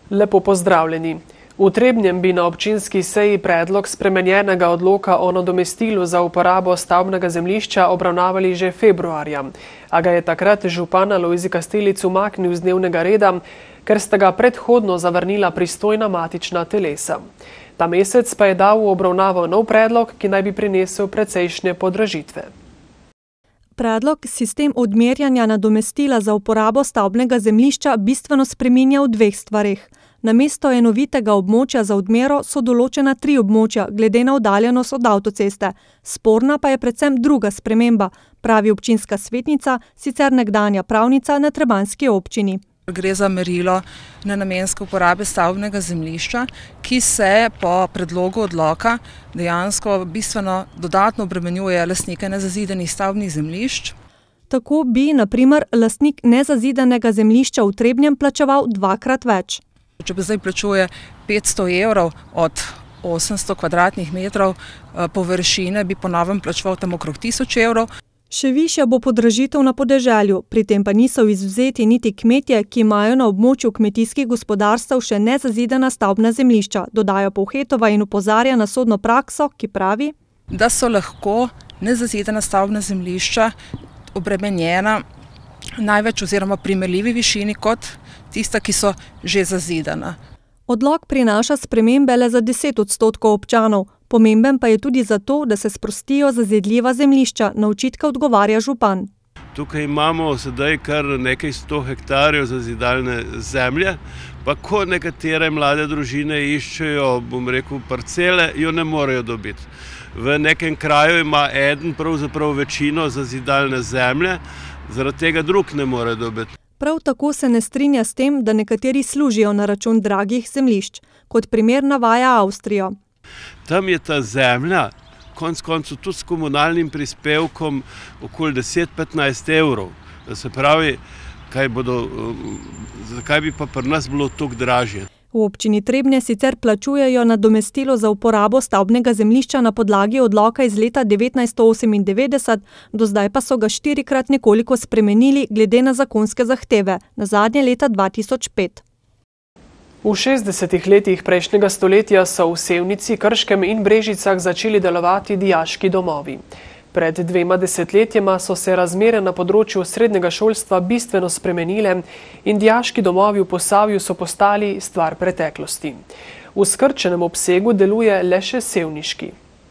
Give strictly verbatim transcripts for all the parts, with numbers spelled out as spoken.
Lepo pozdravljeni. V Trebnjem bi na občinski seji predlog spremenjenega odloka o nadomestilu za uporabo stavbnega zemljišča obravnavali že februarja, a ga je takrat župan Alojzij Kastelic umaknil z dnevnega reda, ker sta ga predhodno zavrnila pristojna matična telesa. Ta mesec pa je dal v obravnavo nov predlog, ki naj bi prinesel precejšnje podražitve. Predlog sistem odmerjanja nadomestila za uporabo stavbnega zemljišča bistveno spreminja v dveh stvareh. Namesto enovitega območja za odmero so določena tri območja, glede na oddaljenost od avtoceste. Sporna pa je predvsem druga sprememba, pravi občinska svetnica, sicer nekdanja pravnica na trebanjski občini. Gre za merilo nenamenske uporabe stavbnega zemljišča, ki se po predlogu odloka dejansko bistveno dodatno obremenjuje lastnike nezazidanih stavbnih zemljišč. Tako bi, na primer, lastnik nezazidanega zemljišča v Trebnjem plačeval dvakrat več. Če bi zdaj plačuje petsto evrov od osemsto kvadratnih metrov površine, bi po novem plačeval tam okrog tisoč evrov. Še višja bo podražitev na podeželju, pri tem pa niso izvzeti niti kmetje, ki imajo na območju kmetijskih gospodarstev še nezazidana stavbna zemljišča, dodaja Povhetova in opozarja na sodno prakso, ki pravi, da so lahko nezazidana stavbna zemljišča obremenjena največ oziroma primerljivi višini kot tista, ki so že zazidana. Odlok prinaša spremembe le za deset odstotkov občanov. Pomemben pa je tudi zato, da se sprostijo zazidljiva zemljišča, na očitke odgovarja župan. Tukaj imamo sedaj kar nekaj sto hektarjev zazidalne zemlje, pa ko nekatere mlade družine iščejo, bom rekel, parcele, jo ne morejo dobiti. V nekem kraju ima eden pravzaprav večino zazidalne zemlje, zaradi tega drug ne more dobiti. Prav tako se ne strinja s tem, da nekateri služijo na račun dragih zemljišč. Kot primer navaja Avstrijo. Tam je ta zemlja, konec koncev tudi s komunalnim prispevkom, okoli deset do petnajst evrov. Se pravi, kaj bodo, zakaj bi pa pri nas bilo toliko dražje? V občini Trebnje sicer plačujejo nadomestilo za uporabo stavbnega zemljišča na podlagi odloka iz leta devetnajststo osemindevetdeset, do zdaj pa so ga štirikrat nekoliko spremenili glede na zakonske zahteve, nazadnje leta dva tisoč pet. V šestdesetih letih prejšnjega stoletja so v Sevnici, Krškem in Brežicah začeli delovati dijaški domovi. Pred dvema desetletjema so se razmere na področju srednjega šolstva bistveno spremenile in dijaški domovi v Posavju so postali stvar preteklosti. V skrčenem obsegu deluje le še sevniški.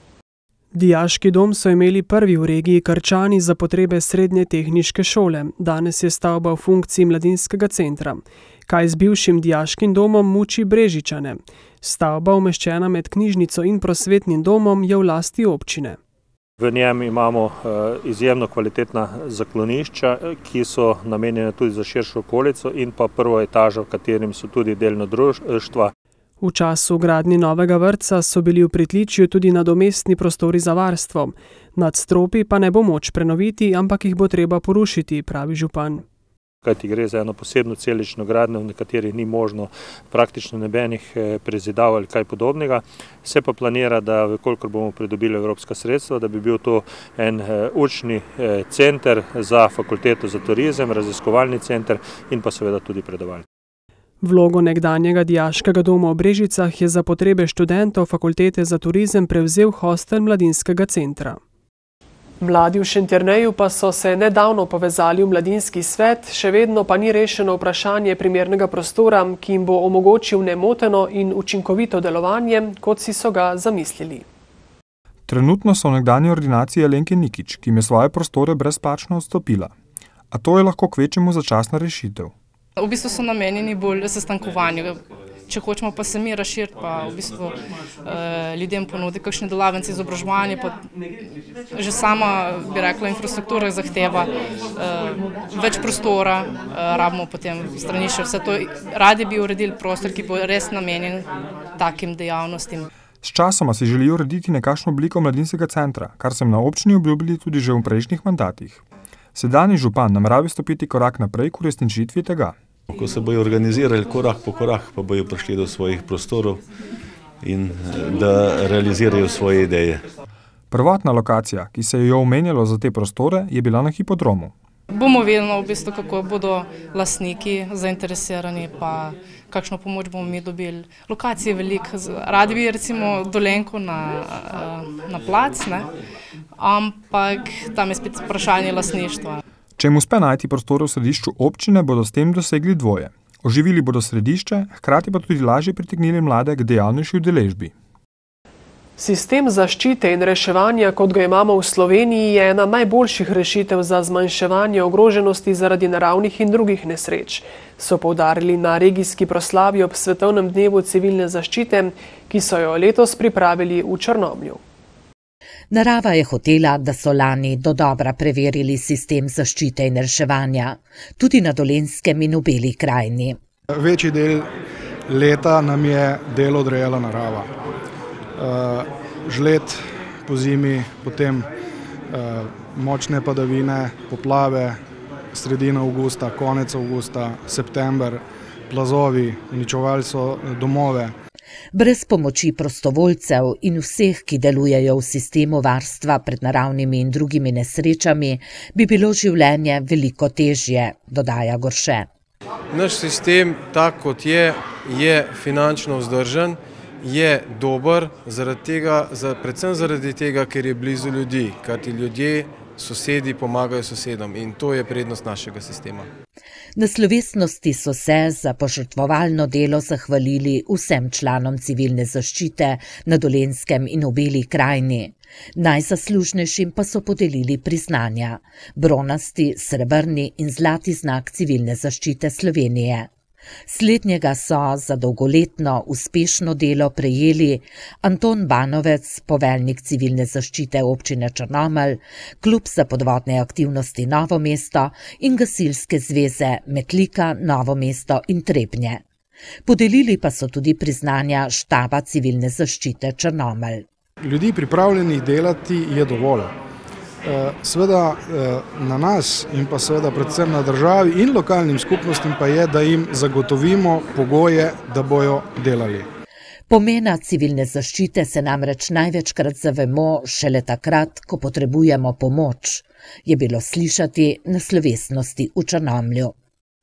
Dijaški dom so imeli prvi v regiji Krčani za potrebe srednje tehniške šole. Danes je stavba v funkciji mladinskega centra. Kaj z bivšim dijaškim domom muči Brežičane? Stavba, umeščena med knjižnico in prosvetnim domom, je v lasti občine. V njem imamo izjemno kvalitetna zaklonišča, ki so namenjene tudi za širšo okolico in pa prvo etažo, v katerim so tudi delno društva. V času gradnje novega vrtca so bili v pritličju tudi nadomestni prostori za varstvo. Nadstropi pa ne bo moč prenoviti, ampak jih bo treba porušiti, pravi župan. Kajti gre za eno posebno celično gradnjo, v nekateri ni možno praktično nobenih prezidav ali kaj podobnega. Se pa planira, da vkolikor bomo pridobili evropska sredstva, da bi bil to en učni center za fakulteto za turizem, raziskovalni center in pa seveda tudi predavalni. Vlogo nekdanjega dijaškega doma v Brežicah je za potrebe študentov fakultete za turizem prevzel hostel mladinskega centra. Mladi v Šentjerneju pa so se nedavno povezali v mladinski svet, še vedno pa ni rešeno vprašanje primernega prostora, ki jim bo omogočil nemoteno in učinkovito delovanje, kot si so ga zamislili. Trenutno so v nekdanji ordinaciji Alenke Nikič, ki je svoje prostore brezplačno odstopila. A to je lahko kvečjemu začasna rešitev. V bistvu so namenjeni bolj sestankovanju. Če hočemo pa se mi razširiti, pa v bistvu eh, ljudem ponudi kakšne delavnice, izobraževanje, pa že sama, bi rekla, infrastruktura zahteva eh, več prostora, eh, rabimo potem stranišče, vse to. Radi bi uredili prostor, ki bo res namenjen takim dejavnostim. S časoma si želijo urediti nekakšno obliko mladinskega centra, kar sem na občini obljubili tudi že v prejšnjih mandatih. Sedanji župan namerava stopiti korak naprej k uresničitvi tega. Ko se bojo organizirali korak po korak, pa bojo prišli do svojih prostorov in da realizirajo svoje ideje. Prvotna lokacija, ki se je jo omenjalo za te prostore, je bila na hipodromu. Bomo videli, v bistvu, kako bodo lastniki zainteresirani, pa kakšno pomoč bomo mi dobili. Lokacije je veliko, radi bi recimo Dolenjko na, na plac, ne? Ampak tam je spet vprašanje lastništva. Če jim uspe najti prostore v središču občine, bodo s tem dosegli dvoje. Oživili bodo središče, hkrati pa tudi lažje pritegnili mlade k dejavnejši udeležbi. Sistem zaščite in reševanja, kot ga imamo v Sloveniji, je ena najboljših rešitev za zmanjševanje ogroženosti zaradi naravnih in drugih nesreč, so poudarili na regijski proslavi ob Svetovnem dnevu civilne zaščite, ki so jo letos pripravili v Črnomlju. Narava je hotela, da so lani dodobra preverili sistem zaščite in reševanja, tudi na Dolenjskem in v Beli krajini. Večji del leta nam je del odrejala narava. Uh, žled po zimi, potem uh, močne padavine, poplave, sredina avgusta, konec avgusta, september, plazovi, uničevali so domove. Brez pomoči prostovoljcev in vseh, ki delujejo v sistemu varstva pred naravnimi in drugimi nesrečami, bi bilo življenje veliko težje, dodaja Gorše. Naš sistem, tak kot je, je finančno vzdržen, je dober, zaradi tega, predvsem zaradi tega, ker je blizu ljudi, ker ti ljudje, sosedi pomagajo sosedom in to je prednost našega sistema. Na slovesnosti so se za požrtvovalno delo zahvalili vsem članom civilne zaščite na Dolenjskem in v Beli krajini. Najzaslužnejšim pa so podelili priznanja, bronasti, srebrni in zlati znak civilne zaščite Slovenije. Slednjega so za dolgoletno uspešno delo prejeli Anton Banovec, poveljnik civilne zaščite občine Črnomelj, Klub za podvodne aktivnosti Novo mesto in gasilske zveze Metlika, Novo mesto in Trebnje. Podelili pa so tudi priznanja štaba civilne zaščite Črnomelj. Ljudi pripravljenih delati je dovolj. Seveda na nas in pa seveda predvsem na državi in lokalnim skupnostim pa je, da jim zagotovimo pogoje, da bojo delali. Pomena civilne zaščite se namreč največkrat zavemo šele takrat, ko potrebujemo pomoč, je bilo slišati na slovesnosti v Črnomlju.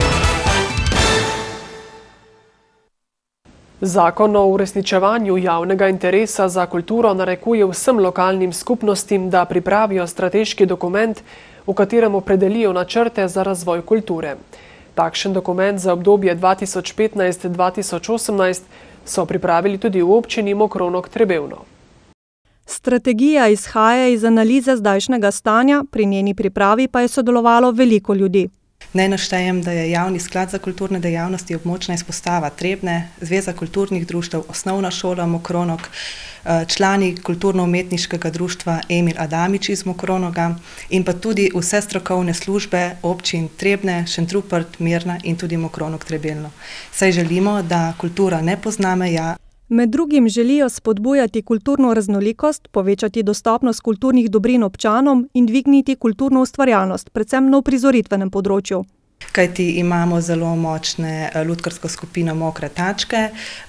Zakon o uresničevanju javnega interesa za kulturo narekuje vsem lokalnim skupnostim, da pripravijo strateški dokument, v katerem opredelijo načrte za razvoj kulture. Takšen dokument za obdobje dva tisoč petnajst do dva tisoč osemnajst so pripravili tudi v občini Mokronog Trebevno. Strategija izhaja iz analize zdajšnjega stanja, pri njeni pripravi pa je sodelovalo veliko ljudi. Naj naštejem, da je Javni sklad za kulturne dejavnosti območna izpostava Trebnje, Zveza kulturnih društev, Osnovna šola Mokronog, člani kulturno-umetniškega društva Emil Adamič iz Mokronoga in pa tudi vse strokovne službe občin Trebnje, Šentrupert, Mirna in tudi Mokronog Trebelno. Saj želimo, da kultura ne pozna meja. Med drugim želijo spodbujati kulturno raznolikost, povečati dostopnost kulturnih dobrin občanom in dvigniti kulturno ustvarjalnost, predvsem na uprizoritvenem področju. Kajti imamo zelo močne lutkarsko skupino Mokre tačke,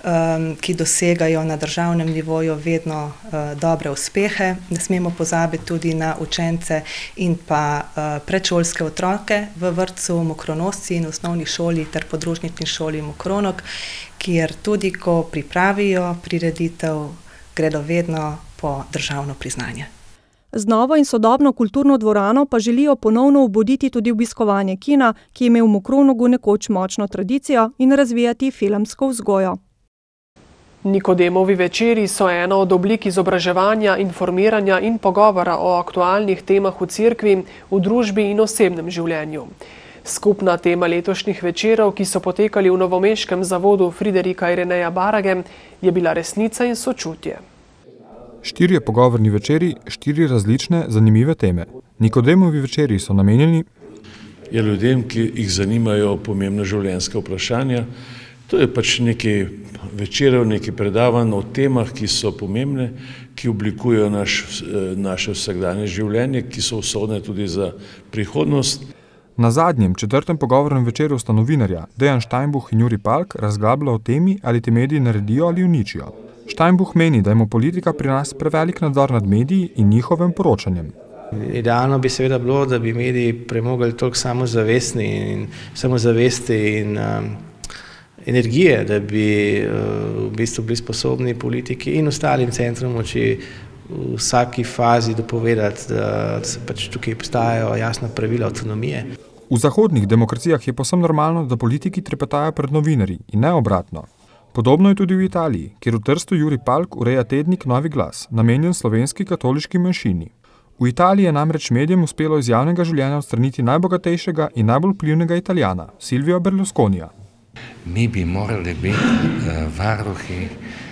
ki dosegajo na državnem nivoju vedno dobre uspehe. Ne smemo pozabiti tudi na učence in pa predšolske otroke v vrtcu Mokronosci in osnovni šoli ter podružnični šoli Mokronog, kjer tudi, ko pripravijo prireditev, gredo vedno po državno priznanje. Z novo in sodobno kulturno dvorano pa želijo ponovno obuditi tudi obiskovanje kina, ki je imel v Mokronogu nekoč močno tradicijo, in razvijati filmsko vzgojo. Nikodemovi večeri so ena od oblik izobraževanja, informiranja in pogovora o aktualnih temah v cerkvi, v družbi in osebnem življenju. Skupna tema letošnjih večerov, ki so potekali v novomeškem zavodu Friderika Ireneja Barage, je bila resnica in sočutje. Štirje pogovorni večeri, štiri različne, zanimive teme. Nikodemovi večeri so namenjeni je ljudem, ki jih zanimajo pomembna življenjska vprašanja. To je pač nekaj večerov, nekaj predavanj o temah, ki so pomembne, ki oblikujejo naš, naše vsakdanje življenje, ki so usodne tudi za prihodnost. Na zadnjem, četrtem pogovornem večeru sta novinarja Dejan Steinbuch in Juri Palk razglabljala o temi, ali te mediji naredijo ali uničijo. Steinbuch meni, da ima politika pri nas prevelik nadzor nad mediji in njihovim poročanjem. Idealno bi seveda bilo, da bi mediji premogli toliko samozavestni in samozavesti in um, energije, da bi v bistvu bili sposobni politiki in ostalim centrom moči v vsaki fazi dopovedati, da se pač tukaj postajajo jasna pravila avtonomije. V zahodnih demokracijah je povsem normalno, da politiki trepetajo pred novinarji in ne obratno. Podobno je tudi v Italiji, kjer v Trstu Juri Palk ureja tednik Novi glas, namenjen slovenski katoliški manjšini. V Italiji je namreč medijem uspelo iz javnega življenja odstraniti najbogatejšega in najbolj vplivnega Italijana, Silvija Berlusconija. Mi bi morali biti varuhi,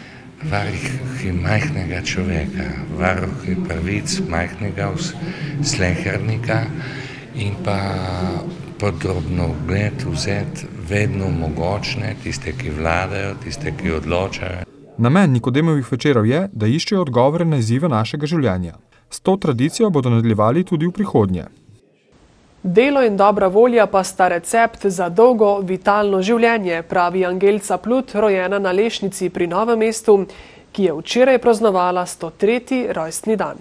varuhi majhnega človeka, varuhi pravic majhnega slehernika in pa podrobno ugled vzeti vedno mogočne, tiste, ki vladajo, tiste, ki odločajo. Namen Nikodemovih večerov je, da iščejo odgovore na izzive našega življenja. S to tradicijo bodo nadaljevali tudi v prihodnje. Delo in dobra volja pa sta recept za dolgo, vitalno življenje, pravi Angelca Plut, rojena na Lešnici pri Novem mestu, ki je včeraj praznovala sto tretji rojstni dan.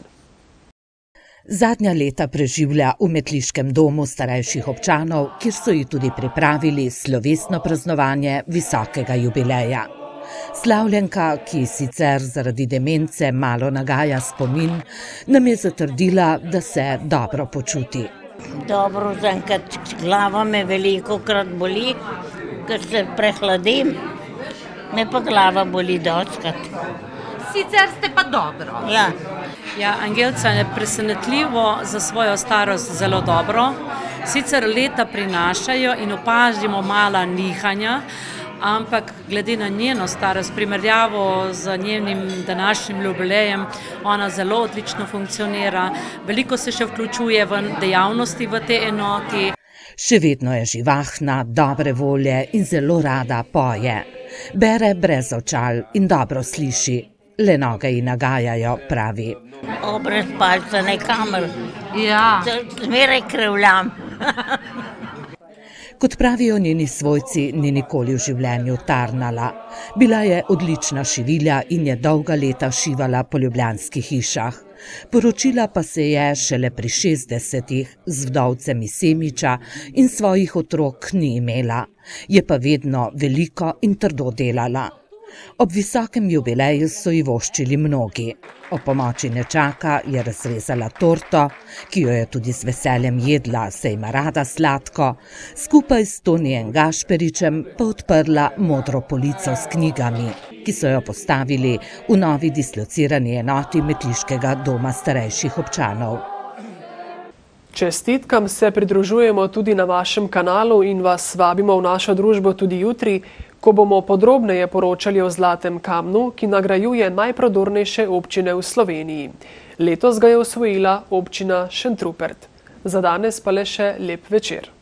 Zadnja leta preživlja v Metliškem domu starejših občanov, kjer so ji tudi pripravili slovesno praznovanje visokega jubileja. Slavljenka, ki sicer zaradi demence malo nagaja spomin, nam je zatrdila, da se dobro počuti. Dobro, zaenkrat glava me veliko krat boli, ker se prehladim, me pa glava boli dostkrat. Sicer ste pa dobro. Ja. Ja, Angelca je presenetljivo za svojo starost zelo dobro. Sicer leta prinašajo in opažimo mala nihanja, ampak glede na njeno starost, primerjavo z njenim današnjim jubilejem, ona zelo odlično funkcionira, veliko se še vključuje v dejavnosti v te enoti. Še vedno je živahna, dobre volje in zelo rada poje. Bere brez očal in dobro sliši. Le noge ji nagajajo, pravi. O, brez palca nekamer. Ja. Zmeraj krivljam. Kot pravijo njeni svojci, ni nikoli v življenju tarnala. Bila je odlična šivilja in je dolga leta šivala po ljubljanskih hišah. Poročila pa se je šele pri šestdesetih z vdovcem iz Semiča in svojih otrok ni imela. Je pa vedno veliko in trdo delala. Ob visokem jubileju so ji voščili mnogi. O pomoči nečaka je razrezala torto, ki jo je tudi z veseljem jedla, saj ima rada sladko, skupaj s Tonijem Gašperičem pa odprla modro polico s knjigami, ki so jo postavili v novi dislocirani enoti Metliškega doma starejših občanov. Čestitkam se pridružujemo tudi na vašem kanalu in vas vabimo v našo družbo tudi jutri, ko bomo podrobneje poročali o Zlatem kamnu, ki nagrajuje najprodornejše občine v Sloveniji. Letos ga je osvojila občina Šentrupert. Za danes pa le še lep večer.